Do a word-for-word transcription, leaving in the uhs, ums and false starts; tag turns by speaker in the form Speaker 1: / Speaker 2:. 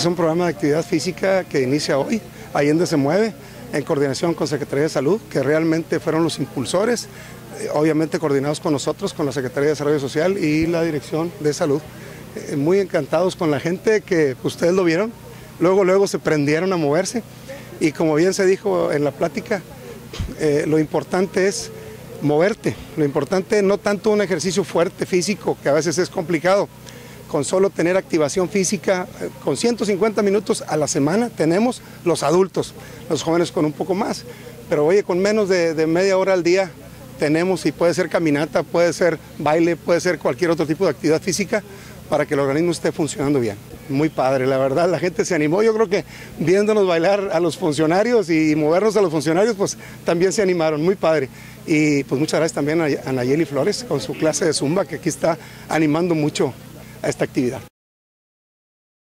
Speaker 1: Es un programa de actividad física que inicia hoy, Allende se mueve, en coordinación con Secretaría de Salud, que realmente fueron los impulsores, eh, obviamente coordinados con nosotros, con la Secretaría de Desarrollo Social y la Dirección de Salud. Eh, muy encantados con la gente que ustedes lo vieron, luego luego se prendieron a moverse y como bien se dijo en la plática, eh, lo importante es moverte, lo importante no tanto un ejercicio fuerte físico, que a veces es complicado, con solo tener activación física, con ciento cincuenta minutos a la semana tenemos los adultos, los jóvenes con un poco más, pero oye, con menos de, de media hora al día tenemos, y puede ser caminata, puede ser baile, puede ser cualquier otro tipo de actividad física para que el organismo esté funcionando bien. Muy padre, la verdad, la gente se animó, yo creo que viéndonos bailar a los funcionarios y movernos a los funcionarios, pues también se animaron, muy padre. Y pues muchas gracias también a Nayeli Flores con su clase de Zumba, que aquí está animando mucho a esta actividad.